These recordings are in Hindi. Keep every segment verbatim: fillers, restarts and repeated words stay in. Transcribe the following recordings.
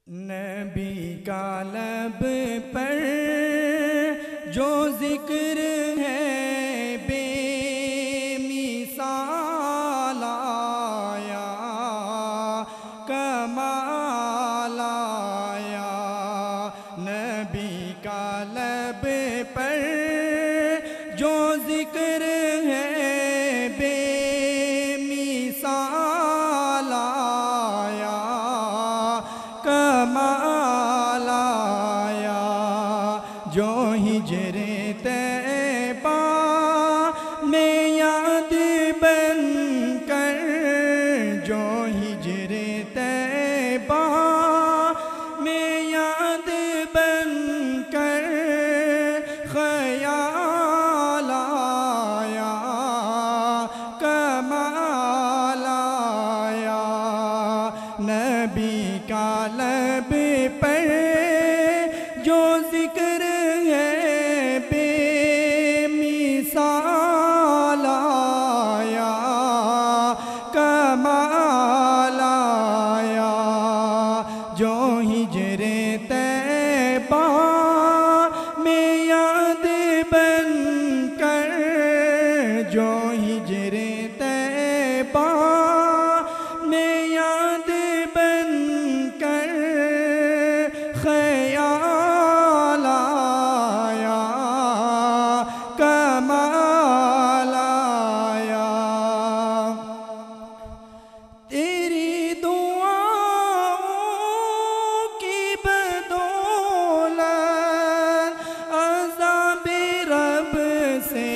नबी का लब पर जो जिक्र है बेमिसाल आया, कमाल आया। नबी का लब पर जो जिक्र है बेमिसाल आया, कमाल आया। जो हिजरे तैबा में याद बन कर, जो हिजरे तैबा में याद बन कर ख्याल आया, कमाल आया। नबी का लब पर जो जिक्र है बेमिसाल आया, कमाल आया। जो हिजरे तैबा में याद बन कर, जो हिजरे तैबा में याद बन कर ख्याल आया, कमाल आया। तेरी दुआओं की बदौलत अज़ाबे रब से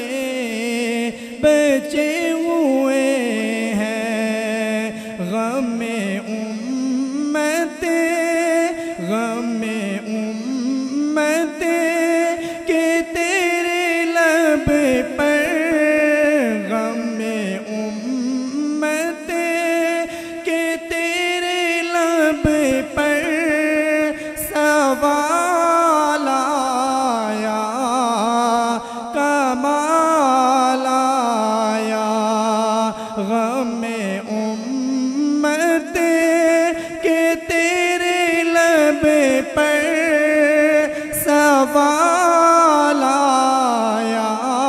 बचे हुए हैं। गम में उम्मते, गम में उम्मते के तेरे लब पर, गम में उम्मते के तेरे लब पर सवाल आया, कमाल आया। गम में उम्मते के तेरे लब पर सवाल आया,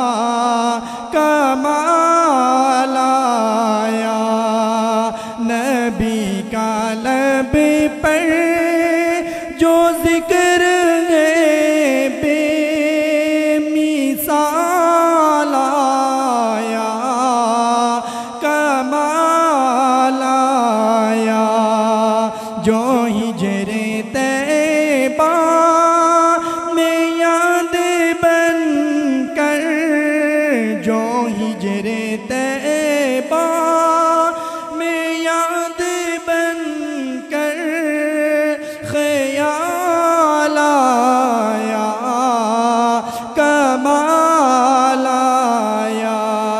कमाल आया। नबी का लब पर जो जिक्र है बेमिसाल आया, कमाल आया। जो हिजरे तैबा में याद बन कर, जो हिजरे तैबा में याद बन कर ख्याल आया, कमाल आया।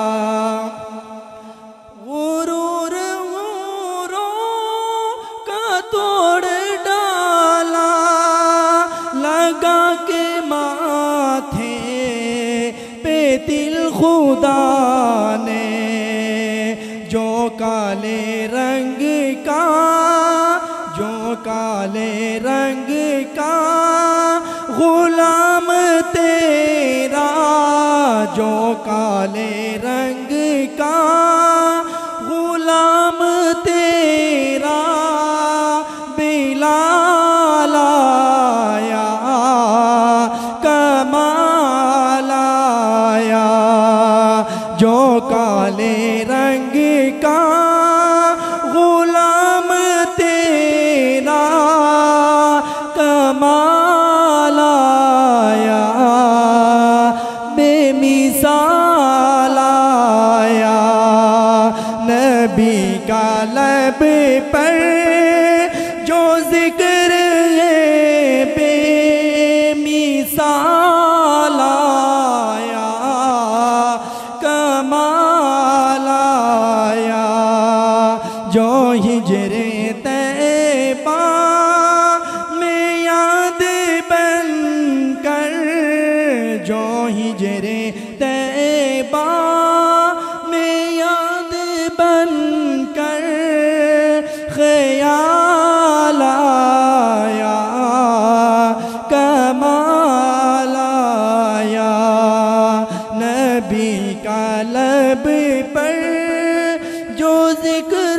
गुरूर गुरूरों का तोड़ डाला, लगा के माथे पे तिल खुदा ने। जो काले रंग का, जो काले रंग का गुलाम तेरा, जो काले रंग का गुलाम तेरा बिलाल आया, कमाल आया। जो काले रंग का गुलाम तेरा कमाल आया, बेमिसाल आया। नबी का लब पर जो जिक्र है बेमिसाल आया, कमाल आया। जो हिजरे तैबा में याद बन कर, जो हिजरे तैबा में याद बन कर लब पर जो जिक्र